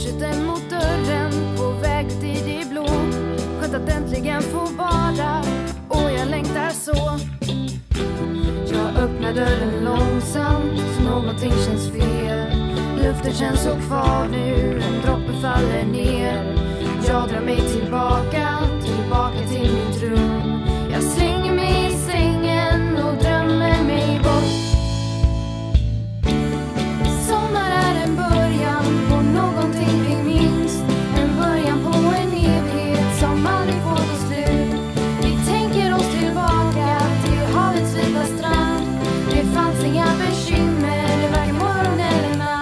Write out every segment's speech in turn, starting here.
Förskjuten mot dörren, på väg ut i det blå. Skönt att äntligen få vara, och jag längtar så. Jag öppnar dörren långsamt, någonting känns fel. Luften känns så kvar nu, en droppe faller ner. Jag drar mig tillbaka till mitt rum. Jag slänger mig i sängen och drömmer mig bort. Sommar är en början på någonting vi minns. En början på en evighet som aldrig får ta slut. Vi tänker oss tillbaka till havets vita strand. Det fanns inga bekymmer, varken morgon eller natt.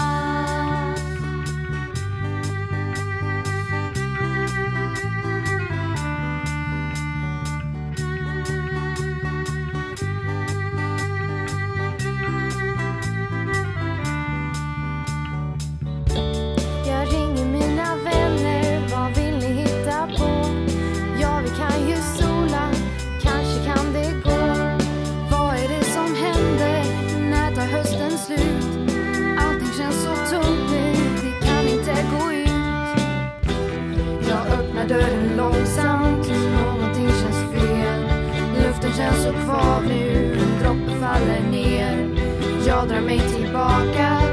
Jag ringer mina vänner, vad vill ni hitta på? Ja, vi kan ju sola, kanske kan det gå. Vad är det som händer, när tar hösten slut? Allting känns så tungt nu, vi kan inte gå ut. Jag öppnar dörren långsamt, någonting känns fel. Luften känns så kvar nu, en droppe faller ner. Jag drar mig tillbaka